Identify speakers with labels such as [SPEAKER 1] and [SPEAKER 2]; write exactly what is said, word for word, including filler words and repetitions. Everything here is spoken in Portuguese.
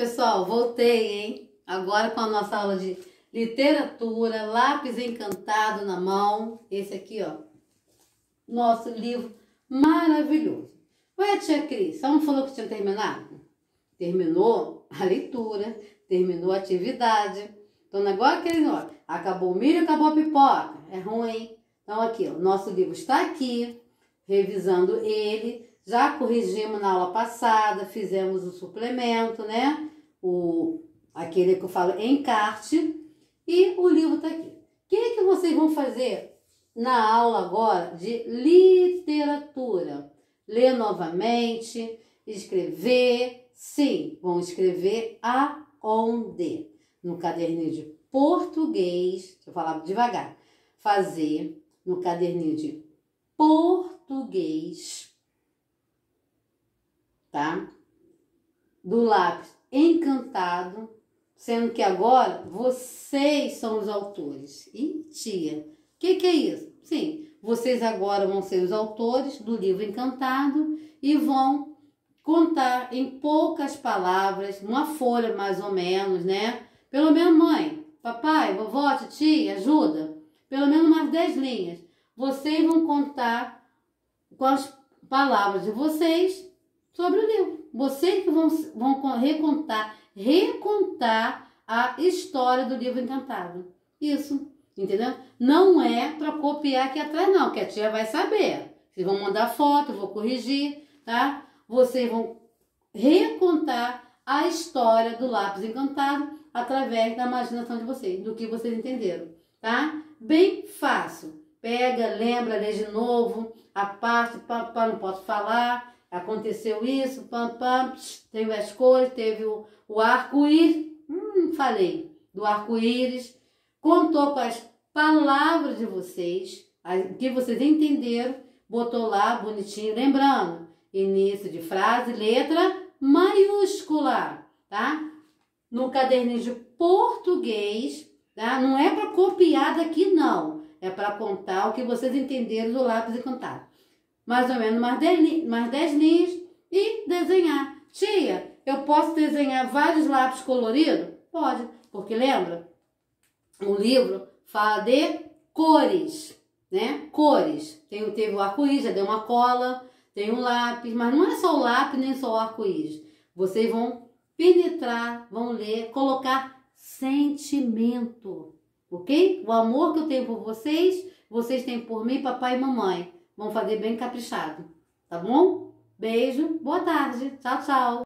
[SPEAKER 1] pessoal, voltei, hein? Agora com a nossa aula de literatura, lápis encantado na mão. Esse aqui, ó, nosso livro maravilhoso. Ué, tia Cris, você não falou que tinha terminado? Terminou a leitura, terminou a atividade. Então, agora que ele, ó, acabou o milho, acabou a pipoca. É ruim. Então, aqui, ó, nosso livro está aqui, revisando ele. Já corrigimos na aula passada, fizemos o suplemento, né? O, aquele que eu falo encarte. E o livro está aqui. O que, que vocês vão fazer na aula agora de literatura? Ler novamente, escrever. Sim, vão escrever aonde? No caderninho de português. Deixa eu falar devagar. Fazer no caderninho de português. Tá? Do lápis encantado, sendo que agora vocês são os autores. Ih, tia, o que, que é isso? Sim, vocês agora vão ser os autores do livro encantado e vão contar em poucas palavras, uma folha mais ou menos, né? Pelo menos mãe, papai, vovó, titia, ajuda. Pelo menos umas dez linhas. Vocês vão contar com as palavras de vocês sobre o livro. Vocês que vão, vão recontar, recontar a história do livro encantado. Isso, entendeu? Não é para copiar aqui atrás, não, que a tia vai saber. Vocês vão mandar foto, eu vou corrigir, tá? Vocês vão recontar a história do lápis encantado através da imaginação de vocês, do que vocês entenderam, tá? Bem fácil. Pega, lembra, lê de novo, a parte, pá, pá, não posso falar. Aconteceu isso, pam, pam, teve as cores, teve o, o arco-íris, hum, falei, do arco-íris, contou com as palavras de vocês, o que vocês entenderam, botou lá bonitinho, lembrando, início de frase, letra maiúscula, tá? No caderninho de português, tá? Não é para copiar daqui, não, é para contar o que vocês entenderam do lápis encantado. Mais ou menos mais dez, mais dez linhas e desenhar. Tia, eu posso desenhar vários lápis coloridos? Pode, porque lembra? O livro fala de cores, né? Cores. Tem, teve o arco-íris, já deu uma cola, tem um lápis, mas não é só o lápis nem só o arco-íris. Vocês vão penetrar, vão ler, colocar sentimento, ok? O amor que eu tenho por vocês, vocês têm por mim, papai e mamãe. Vamos fazer bem caprichado, tá bom? Beijo, boa tarde, tchau, tchau.